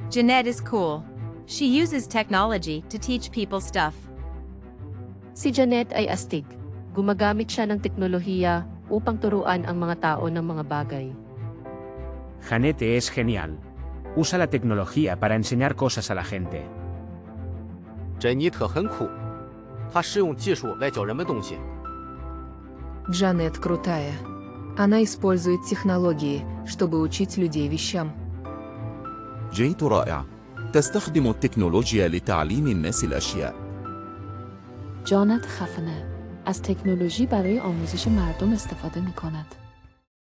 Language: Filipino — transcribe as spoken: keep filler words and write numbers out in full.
Jeanette is cool. She uses technology to teach people stuff. Si Janet ay astig. Gumagamit siya ng teknolohiya upang turuan ang mga tao ng mga bagay. Janete es genial. Usa la tecnología para enseñar cosas a la gente. 珍妮特很酷，她使用技术来教人们东西。 Джанет крутая. Она использует технологии, чтобы учить людей вещам. جيت رائع. تستخدم التكنولوجيا لتعليم الناس الأشياء. جانت خفنه. از تکنولوژی برای آموزش مردم استفاده می کند.